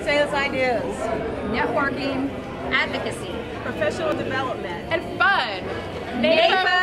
Sales ideas. Networking. Advocacy. Professional development. And fun. NAIFA